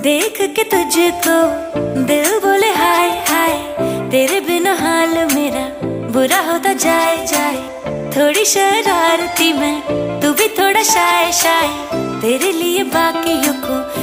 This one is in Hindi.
देख के तुझको दिल बोले हाय हाय, तेरे बिना हाल मेरा बुरा होता जाए जाए। थोड़ी शरारती मैं, तू भी थोड़ा शाय शाय, तेरे लिए बाकियों को